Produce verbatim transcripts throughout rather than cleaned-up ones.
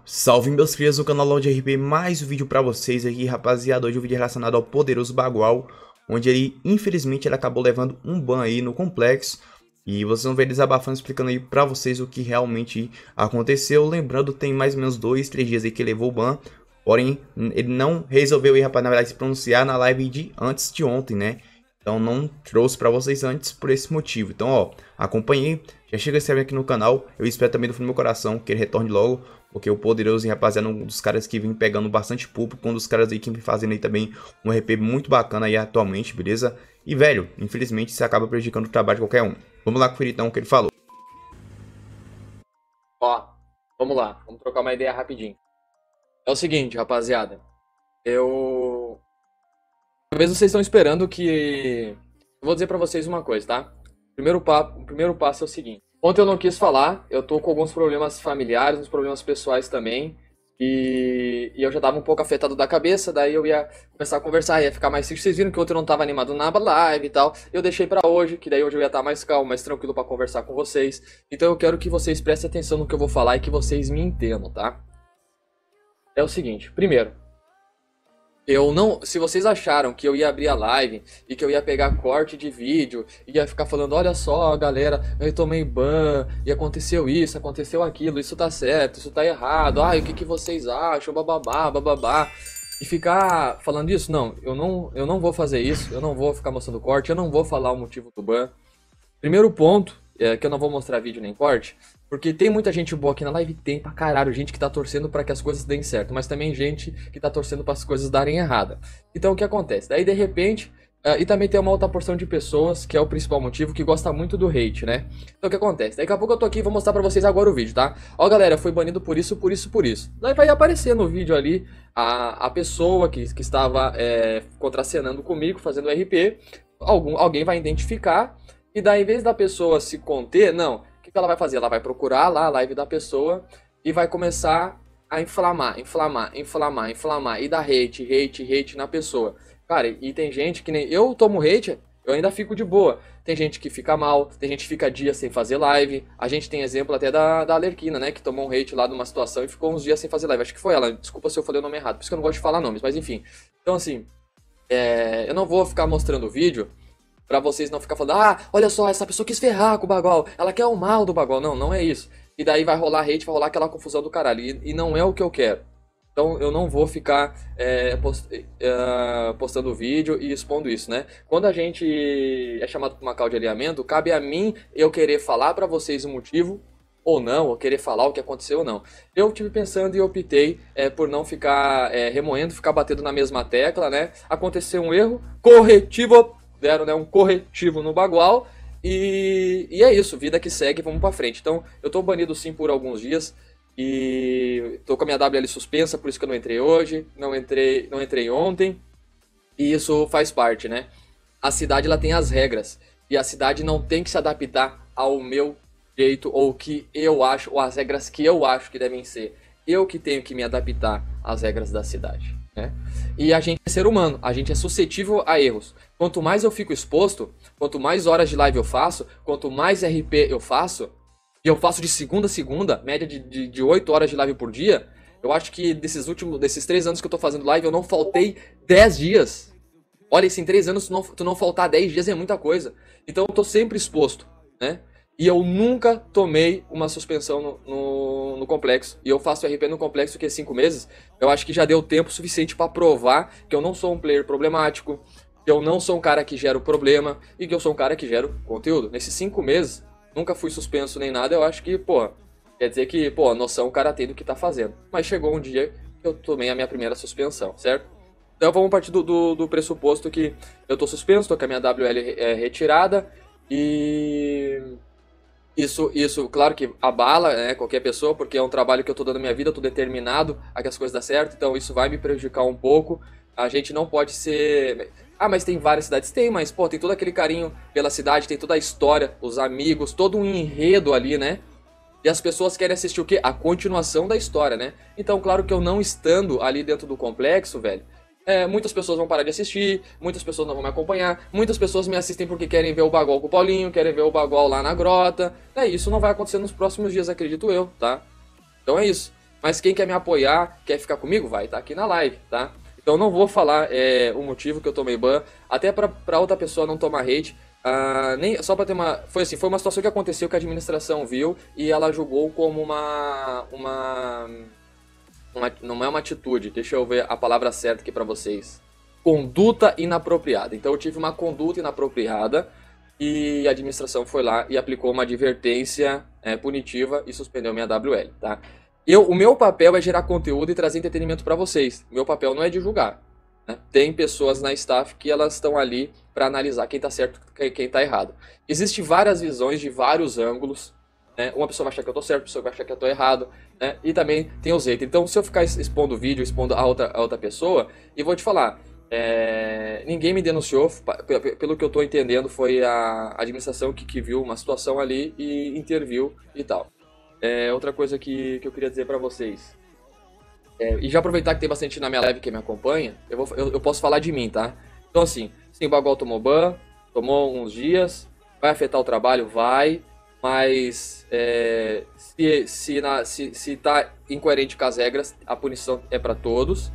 Salve meus filhos do canal Lord R P, mais um vídeo pra vocês aqui, rapaziada. Hoje um vídeo relacionado ao poderoso Bagual, onde ele, infelizmente, ele acabou levando um ban aí no complexo. E vocês vão ver ele desabafando, explicando aí pra vocês o que realmente aconteceu. Lembrando, tem mais ou menos dois, três dias aí que ele levou o ban. Porém, ele não resolveu aí, rapaz, na verdade, se pronunciar na live de antes de ontem, né? Então não trouxe pra vocês antes por esse motivo. Então, ó, acompanhei, já chega a se inscrever aqui no canal. Eu espero também do fundo do meu coração que ele retorne logo, porque o poderoso, rapaziada, é um dos caras que vem pegando bastante público, um dos caras aí que vem fazendo aí também um R P muito bacana aí atualmente, beleza? E, velho, infelizmente isso acaba prejudicando o trabalho de qualquer um. Vamos lá conferir então o que ele falou. Ó, vamos lá, vamos trocar uma ideia rapidinho. É o seguinte, rapaziada, eu... Talvez vocês estão esperando que... Eu vou dizer pra vocês uma coisa, tá? Primeiro papo, o primeiro passo é o seguinte. Ontem eu não quis falar, eu tô com alguns problemas familiares, uns problemas pessoais também. E, e eu já tava um pouco afetado da cabeça, daí eu ia começar a conversar, ia ficar mais triste. Vocês viram que ontem eu não tava animado na live e tal. Eu deixei pra hoje, que daí hoje eu ia estar mais calmo, mais tranquilo pra conversar com vocês. Então eu quero que vocês prestem atenção no que eu vou falar e que vocês me entendam, tá? É o seguinte, primeiro, eu não, se vocês acharam que eu ia abrir a live e que eu ia pegar corte de vídeo e ia ficar falando, olha só, galera, eu tomei ban e aconteceu isso, aconteceu aquilo, isso tá certo, isso tá errado, ai, o que que vocês acham, bababá, bababá, e ficar falando isso, não, eu não, eu não vou fazer isso, eu não vou ficar mostrando corte, eu não vou falar o motivo do ban. Primeiro ponto, é que eu não vou mostrar vídeo nem corte, porque tem muita gente boa aqui na live, tem pra caralho, gente que tá torcendo pra que as coisas deem certo, mas também gente que tá torcendo para as coisas darem errada. Então o que acontece? Daí de repente, uh, e também tem uma outra porção de pessoas, que é o principal motivo, que gosta muito do hate, né? Então o que acontece? Daqui a pouco eu tô aqui e vou mostrar pra vocês agora o vídeo, tá? Ó galera, foi banido por isso, por isso, por isso. Daí vai aparecer no vídeo ali a, a pessoa que, que estava é, contracenando comigo, fazendo R P, algum, alguém vai identificar, e daí em vez da pessoa se conter, não... O que ela vai fazer? Ela vai procurar lá a live da pessoa e vai começar a inflamar, inflamar, inflamar, inflamar e dar hate, hate, hate na pessoa. Cara, e tem gente que nem... Eu tomo hate, eu ainda fico de boa. Tem gente que fica mal, tem gente que fica dias sem fazer live. A gente tem exemplo até da, da Alerquina, né? Que tomou um hate lá de uma situação e ficou uns dias sem fazer live. Acho que foi ela. Desculpa se eu falei o nome errado, por isso que eu não gosto de falar nomes, mas enfim. Então assim, é... eu não vou ficar mostrando o vídeo pra vocês não ficar falando, ah, olha só, essa pessoa quis ferrar com o Bagual, ela quer o mal do Bagual. Não, não é isso. E daí vai rolar hate, vai rolar aquela confusão do caralho. E, e não é o que eu quero. Então eu não vou ficar é, post, é, postando vídeo e expondo isso, né? Quando a gente é chamado pra uma call de alinhamento, cabe a mim eu querer falar pra vocês o motivo ou não, ou querer falar o que aconteceu ou não. Eu tive pensando e optei é, por não ficar é, remoendo, ficar batendo na mesma tecla, né? Aconteceu um erro, corretivo... deram, né, um corretivo no Bagual e, e é isso, vida que segue, vamos pra frente. Então eu tô banido sim por alguns dias e tô com a minha W L suspensa, por isso que eu não entrei hoje, não entrei, não entrei ontem, e isso faz parte, né? A cidade ela tem as regras e a cidade não tem que se adaptar ao meu jeito ou o que eu acho, ou as regras que eu acho que devem ser. Eu que tenho que me adaptar às regras da cidade, né? E a gente é ser humano, a gente é suscetível a erros. Quanto mais eu fico exposto, quanto mais horas de live eu faço, quanto mais R P eu faço, e eu faço de segunda a segunda, média de, de, de oito horas de live por dia, eu acho que desses últimos, desses três anos que eu tô fazendo live, eu não faltei dez dias. Olha, se em três anos tu não, tu não faltar dez dias é muita coisa. Então eu tô sempre exposto, né? E eu nunca tomei uma suspensão no, no, no complexo. E eu faço R P no complexo que é cinco meses. Eu acho que já deu tempo suficiente pra provar que eu não sou um player problemático, que eu não sou um cara que gera o problema e que eu sou um cara que gera o conteúdo. Nesses cinco meses, nunca fui suspenso nem nada. Eu acho que, pô, quer dizer que, pô, a noção o cara tem do que tá fazendo. Mas chegou um dia que eu tomei a minha primeira suspensão, certo? Então vamos partir do, do, do pressuposto que eu tô suspenso, tô com a minha W L é, retirada e... Isso, isso, claro que abala, né, qualquer pessoa, porque é um trabalho que eu tô dando na minha vida, eu tô determinado a que as coisas dão certo, então isso vai me prejudicar um pouco. A gente não pode ser... Ah, mas tem várias cidades. Tem, mas, pô, tem todo aquele carinho pela cidade, tem toda a história, os amigos, todo um enredo ali, né? E as pessoas querem assistir o quê? A continuação da história, né? Então, claro que eu não estando ali dentro do complexo, velho, É, muitas pessoas vão parar de assistir, muitas pessoas não vão me acompanhar, muitas pessoas me assistem porque querem ver o Bagual com o Paulinho, querem ver o Bagual lá na grota. É, isso não vai acontecer nos próximos dias, acredito eu, tá? Então é isso. Mas quem quer me apoiar, quer ficar comigo, vai estar aqui na live, tá? Então eu não vou falar é, o motivo que eu tomei ban, até pra, pra outra pessoa não tomar hate. Uh, nem, só pra ter uma... Foi assim, foi uma situação que aconteceu que a administração viu e ela julgou como uma... uma, uma não é uma atitude, deixa eu ver a palavra certa aqui pra vocês. Conduta inapropriada. Então eu tive uma conduta inapropriada e a administração foi lá e aplicou uma advertência é, punitiva e suspendeu minha W L, tá? Eu, o meu papel é gerar conteúdo e trazer entretenimento pra vocês. O meu papel não é de julgar. Né? Tem pessoas na staff que elas estão ali para analisar quem tá certo e quem tá errado. Existem várias visões de vários ângulos. Né? Uma pessoa vai achar que eu tô certo, a pessoa vai achar que eu tô errado. Né? E também tem os haters. Então, se eu ficar expondo o vídeo, expondo a outra, a outra pessoa, e vou te falar, é... ninguém me denunciou. Pelo que eu tô entendendo, foi a administração que, que viu uma situação ali e interviu e tal. É, outra coisa que, que eu queria dizer para vocês. É, e já aproveitar que tem bastante na minha live que me acompanha, eu, vou, eu, eu posso falar de mim, tá? Então assim, sim, o Bagual tomou ban, tomou uns dias, vai afetar o trabalho? Vai, mas é, se, se, na, se, se tá incoerente com as regras, a punição é para todos.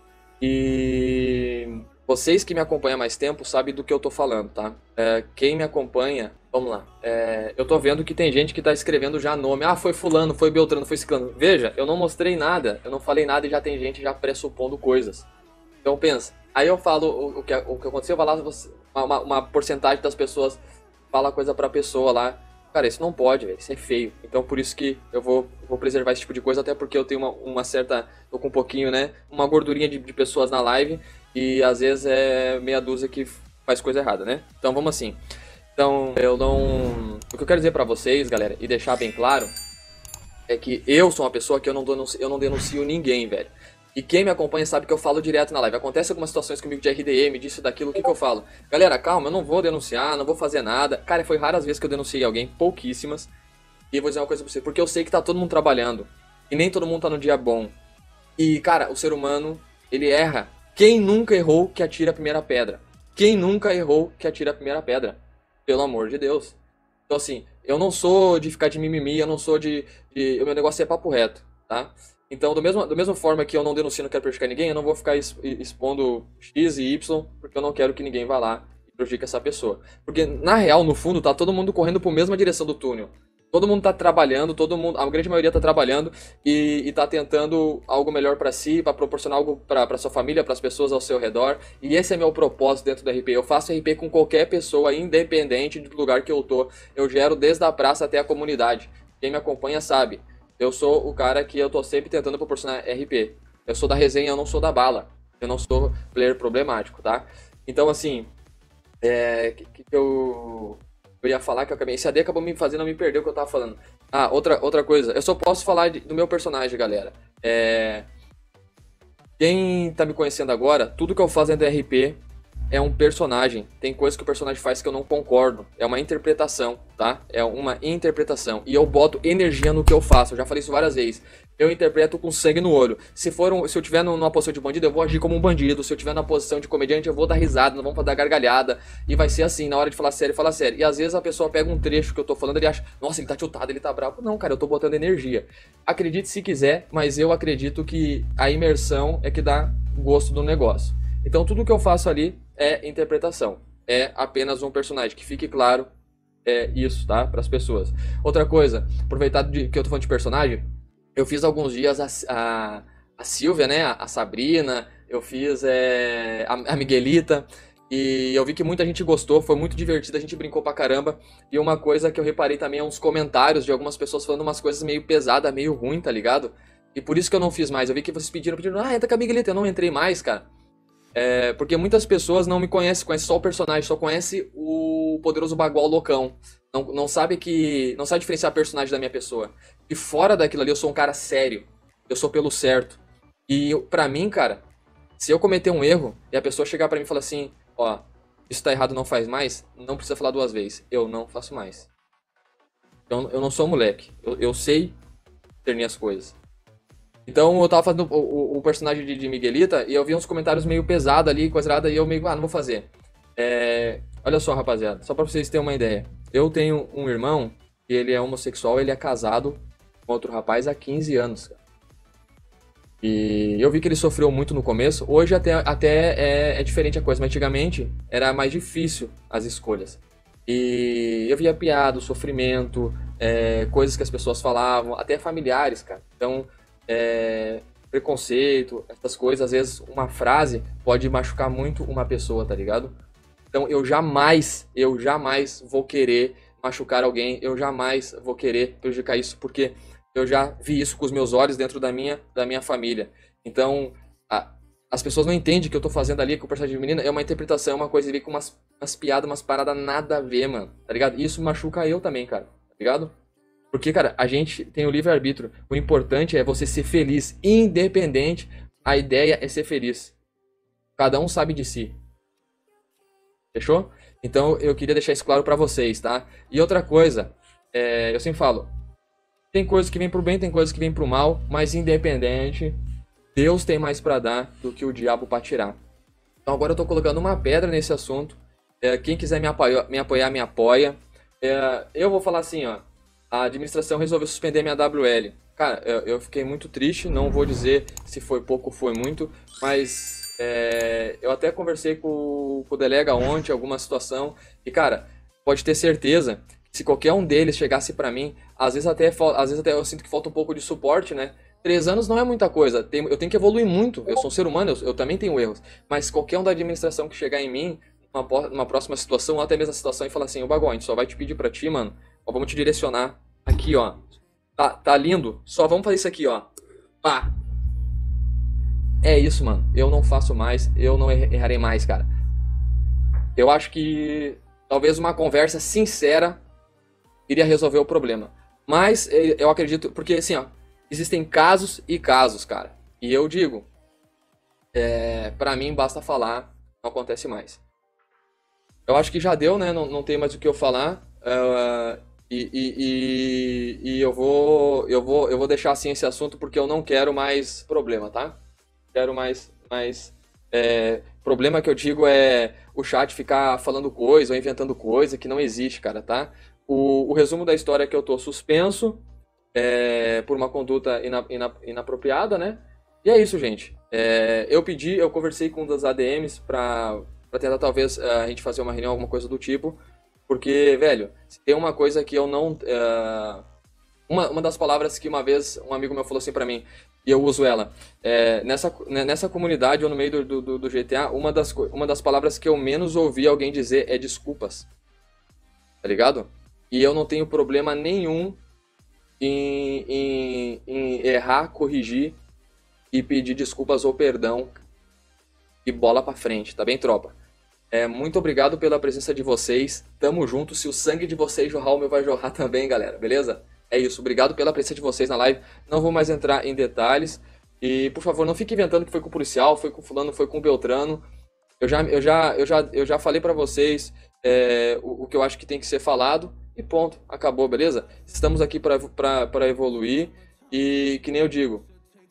E vocês que me acompanham há mais tempo sabem do que eu tô falando, tá? É, quem me acompanha, vamos lá, é, eu tô vendo que tem gente que tá escrevendo já nome, ah, foi fulano, foi Beltrano, foi ciclano. Veja, eu não mostrei nada, eu não falei nada e já tem gente já pressupondo coisas. Então pensa, aí eu falo o, o, que, o que aconteceu, vai lá, uma, uma porcentagem das pessoas fala coisa pra pessoa lá. Cara, isso não pode, velho, isso é feio. Então por isso que eu vou, vou preservar esse tipo de coisa, até porque eu tenho uma, uma certa, tô com um pouquinho, né, uma gordurinha de, de pessoas na live e às vezes é meia dúzia que faz coisa errada, né? Então vamos assim. Então eu não... O que eu quero dizer pra vocês, galera, e deixar bem claro, é que eu sou uma pessoa que eu não denuncio, eu não denuncio ninguém, velho. E quem me acompanha sabe que eu falo direto na live. Acontece algumas situações comigo de R D M, disso, daquilo, o que que eu falo? Galera, calma, eu não vou denunciar, não vou fazer nada. Cara, foi raras vezes que eu denunciei alguém, pouquíssimas. E eu vou dizer uma coisa pra você, porque eu sei que tá todo mundo trabalhando. E nem todo mundo tá no dia bom. E, cara, o ser humano, ele erra. Quem nunca errou que atira a primeira pedra? Quem nunca errou que atira a primeira pedra? Pelo amor de Deus. Então, assim, eu não sou de ficar de mimimi, eu não sou de... de... O meu negócio é papo reto, tá? Então, do mesmo, da mesma forma que eu não denuncio, não quero prejudicar ninguém, eu não vou ficar expondo X e Y, porque eu não quero que ninguém vá lá e prejudique essa pessoa. Porque, na real, no fundo, tá todo mundo correndo para a mesma direção do túnel. Todo mundo tá trabalhando, todo mundo, a grande maioria tá trabalhando e, e tá tentando algo melhor para si, para proporcionar algo para sua família, para as pessoas ao seu redor. E esse é meu propósito dentro do R P. Eu faço R P com qualquer pessoa, independente do lugar que eu tô. Eu gero desde a praça até a comunidade. Quem me acompanha sabe. Eu sou o cara que eu tô sempre tentando proporcionar R P. Eu sou da resenha, eu não sou da bala. Eu não sou player problemático, tá? Então, assim, é, que, que eu, eu ia falar que eu acabei... Esse A D acabou me fazendo me perder o que eu tava falando. Ah, outra, outra coisa. Eu só posso falar de, do meu personagem, galera. É, quem tá me conhecendo agora, tudo que eu faço dentro do R P é um personagem. Tem coisas que o personagem faz que eu não concordo. É uma interpretação, tá? É uma interpretação. E eu boto energia no que eu faço. Eu já falei isso várias vezes. Eu interpreto com sangue no olho. Se for um, se eu tiver numa posição de bandido, eu vou agir como um bandido. Se eu tiver na posição de comediante, eu vou dar risada, não vamos dar gargalhada. E vai ser assim, na hora de falar sério, falar sério. E às vezes a pessoa pega um trecho que eu tô falando e acha, nossa, ele tá tiltado, ele tá bravo. Não, cara, eu tô botando energia. Acredite se quiser, mas eu acredito que a imersão é que dá gosto do negócio. Então tudo que eu faço ali é interpretação. É apenas um personagem. Que fique claro é isso, tá? Para as pessoas. Outra coisa, aproveitar de, que eu tô falando de personagem, eu fiz alguns dias a, a, a Silvia, né? A, a Sabrina, eu fiz é, a, a Miguelita. E eu vi que muita gente gostou, foi muito divertido, a gente brincou pra caramba. E uma coisa que eu reparei também é uns comentários de algumas pessoas falando umas coisas meio pesadas, meio ruim, tá ligado? E por isso que eu não fiz mais. Eu vi que vocês pediram, pediram, ah, entra com a Miguelita, eu não entrei mais, cara. É, porque muitas pessoas não me conhecem, conhecem só o personagem, só conhecem o poderoso Bagual loucão. Não, não sabe que. Não sabe diferenciar personagem da minha pessoa. E fora daquilo ali, eu sou um cara sério. Eu sou pelo certo. E pra mim, cara, se eu cometer um erro e a pessoa chegar pra mim e falar assim, ó, isso tá errado, não faz mais, não precisa falar duas vezes. Eu não faço mais. Então, eu não sou moleque. Eu, eu sei discernir as coisas. Então eu tava fazendo o, o, o personagem de, de Miguelita e eu vi uns comentários meio pesados ali, coisa errada, e eu meio, ah, não vou fazer. É, olha só, rapaziada, só pra vocês terem uma ideia. Eu tenho um irmão, e ele é homossexual, ele é casado com outro rapaz há quinze anos, cara. E eu vi que ele sofreu muito no começo. Hoje até, até é, é diferente a coisa, mas antigamente era mais difícil as escolhas. E eu via piada, o sofrimento, é, coisas que as pessoas falavam, até familiares, cara. Então, é, preconceito, essas coisas, às vezes uma frase pode machucar muito uma pessoa, tá ligado? Então eu jamais, eu jamais vou querer machucar alguém, eu jamais vou querer prejudicar isso, porque eu já vi isso com os meus olhos dentro da minha, da minha família. Então, a, as pessoas não entendem que eu tô fazendo ali com o personagem de menina, é uma interpretação, é uma coisa ali com umas, umas piadas, umas paradas nada a ver, mano, tá ligado? Isso machuca eu também, cara, tá ligado? Porque, cara, a gente tem o livre-arbítrio. O importante é você ser feliz, independente. A ideia é ser feliz. Cada um sabe de si. Fechou? Então, eu queria deixar isso claro pra vocês, tá? E outra coisa, é, eu sempre falo, tem coisas que vêm pro bem, tem coisas que vêm pro mal, mas independente, Deus tem mais pra dar do que o diabo pra tirar. Então, agora eu tô colocando uma pedra nesse assunto. É, quem quiser me apoiar, me apoiar, me apoia. É, eu vou falar assim, ó. A administração resolveu suspender minha A W L. Cara, eu, eu fiquei muito triste, não vou dizer se foi pouco ou foi muito, mas é, eu até conversei com, com o delega ontem, alguma situação, e cara, pode ter certeza que se qualquer um deles chegasse pra mim, às vezes até, às vezes até eu sinto que falta um pouco de suporte, né? Três anos não é muita coisa, tem, eu tenho que evoluir muito, eu sou um ser humano, eu, eu também tenho erros, mas qualquer um da administração que chegar em mim, numa, numa próxima situação, ou até mesmo a situação, e falar assim, ô Bagó, a gente só vai te pedir pra ti, mano, ó, vamos te direcionar aqui, ó. Tá, tá lindo? Só vamos fazer isso aqui, ó. Pá. É isso, mano. Eu não faço mais. Eu não errarei mais, cara. Eu acho que talvez uma conversa sincera iria resolver o problema. Mas eu acredito... Porque, assim, ó. Existem casos e casos, cara. E eu digo... É, pra mim, basta falar. Não acontece mais. Eu acho que já deu, né? Não, não tem mais o que eu falar. Uh, E, e, e, e eu vou eu vou eu vou deixar assim esse assunto porque eu não quero mais problema, tá? Quero mais mais é, problema que eu digo é o chat ficar falando coisa ou inventando coisa que não existe, cara, tá? O, o resumo da história é que eu tô suspenso é, por uma conduta ina, ina, inapropriada, né? E é isso, gente. É, eu pedi, eu conversei com um das A D Ms pra, pra tentar talvez a gente fazer uma reunião, alguma coisa do tipo. Porque, velho, se tem uma coisa que eu não... Uh, uma, uma das palavras que uma vez um amigo meu falou assim pra mim, e eu uso ela, é, nessa, nessa comunidade ou no meio do, do, do G T A, uma das, uma das palavras que eu menos ouvi alguém dizer é desculpas. Tá ligado? E eu não tenho problema nenhum em, em, em errar, corrigir e pedir desculpas ou perdão e bola pra frente, tá bem, tropa? É, muito obrigado pela presença de vocês. Tamo junto. Se o sangue de vocês jorrar, o meu vai jorrar também, galera. Beleza? É isso. Obrigado pela presença de vocês na live. Não vou mais entrar em detalhes. E, por favor, não fique inventando que foi com o policial, foi com o fulano, foi com o Beltrano. Eu já, eu já, eu já, eu já falei pra vocês é, o, o que eu acho que tem que ser falado. E ponto. Acabou, beleza? Estamos aqui pra, pra, pra evoluir. E, que nem eu digo,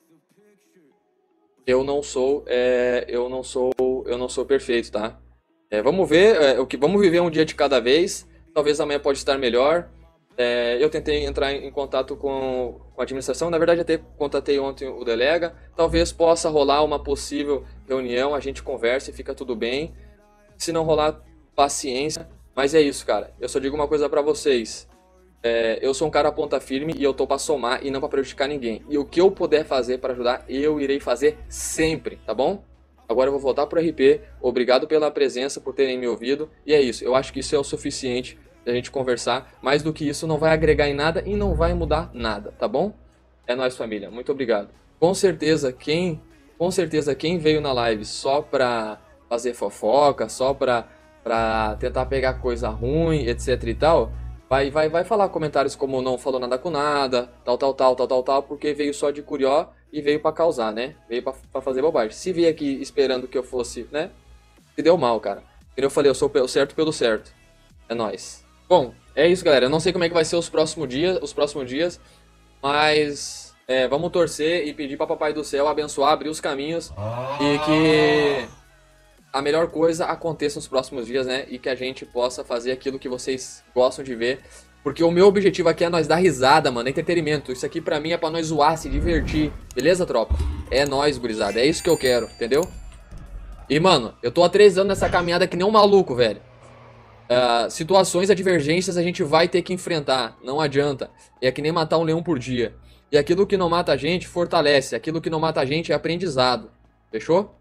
eu não sou, é, eu não sou, eu não sou perfeito, tá? É, vamos ver, é, o que, vamos viver um dia de cada vez. Talvez amanhã pode estar melhor. É, eu tentei entrar em, em contato com, com a administração. Na verdade, até contatei ontem o delega. Talvez possa rolar uma possível reunião. A gente conversa e fica tudo bem. Se não rolar, paciência. Mas é isso, cara. Eu só digo uma coisa pra vocês. É, eu sou um cara ponta firme e eu tô pra somar e não pra prejudicar ninguém. E o que eu puder fazer pra ajudar, eu irei fazer sempre, tá bom? Agora eu vou voltar pro R P, obrigado pela presença, por terem me ouvido, e é isso, eu acho que isso é o suficiente da gente conversar, mais do que isso não vai agregar em nada e não vai mudar nada, tá bom? É nóis, família, muito obrigado. Com certeza quem, com certeza quem veio na live só pra fazer fofoca, só pra, pra tentar pegar coisa ruim, etc e tal, vai, vai, vai falar comentários como não falou nada com nada, tal, tal, tal, tal, tal, tal, porque veio só de curió, e veio pra causar, né? Veio pra, pra fazer bobagem. Se veio aqui esperando que eu fosse, né? Se deu mal, cara. Como eu falei, eu sou o certo pelo certo. É nóis. Bom, é isso, galera. Eu não sei como é que vai ser os próximos dias, os próximos dias, mas é, vamos torcer e pedir pra Papai do Céu abençoar, abrir os caminhos e que a melhor coisa aconteça nos próximos dias, né? E que a gente possa fazer aquilo que vocês gostam de ver. Porque o meu objetivo aqui é nós dar risada, mano, é entretenimento. Isso aqui pra mim é pra nós zoar, se divertir. Beleza, tropa? É nóis, gurizada. É isso que eu quero, entendeu? E, mano, eu tô há três anos nessa caminhada que nem um maluco, velho. Uh, situações advergências a gente vai ter que enfrentar. Não adianta. É que nem matar um leão por dia. E aquilo que não mata a gente, fortalece. Aquilo que não mata a gente é aprendizado. Fechou?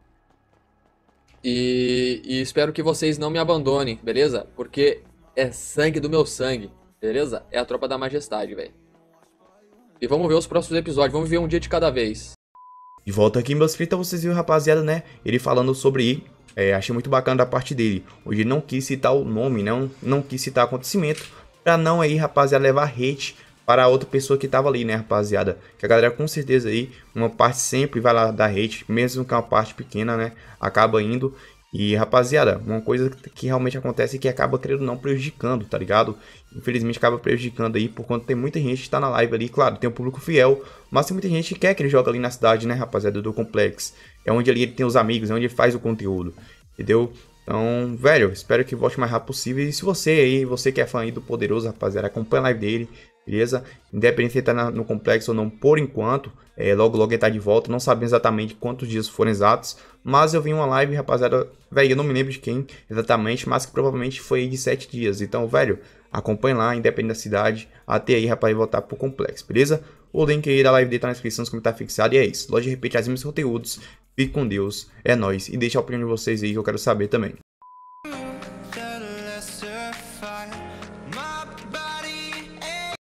E, e espero que vocês não me abandonem, beleza? Porque é sangue do meu sangue, beleza? É a tropa da majestade, velho. E vamos ver os próximos episódios. Vamos ver um dia de cada vez. De volta aqui, meus inscritos, vocês viram, rapaziada, né? Ele falando sobre... É, achei muito bacana da parte dele. Hoje ele não quis citar o nome, não, não quis citar o acontecimento. Pra não aí, rapaziada, levar hate para a outra pessoa que tava ali, né, rapaziada? Que a galera com certeza aí, uma parte sempre vai lá dar hate. Mesmo que é uma parte pequena, né? Acaba indo. E, rapaziada, uma coisa que realmente acontece é que acaba, querendo não, prejudicando, tá ligado? Infelizmente acaba prejudicando aí, por conta tem muita gente que tá na live ali, claro, tem um público fiel, mas tem muita gente que quer que ele jogue ali na cidade, né, rapaziada, do Complexo. É onde ali ele tem os amigos, é onde ele faz o conteúdo, entendeu? Então, velho, espero que volte o mais rápido possível. E se você aí, você que é fã aí do Poderoso, rapaziada, acompanha a live dele, beleza? Independente se ele tá na, no Complexo ou não, por enquanto, é, logo logo ele tá de volta. Não sabemos exatamente quantos dias foram exatos, mas eu vi uma live, rapaziada, velho, eu não me lembro de quem exatamente, mas que provavelmente foi aí de sete dias. Então, velho, acompanha lá, independente da cidade, até aí, rapaz, voltar pro Complexo, beleza? O link aí da live dele tá na descrição, nos comentários fixado. E é isso, loja de repente, as meus conteúdos. Fique com Deus, é nóis. E deixa a opinião de vocês aí que eu quero saber também.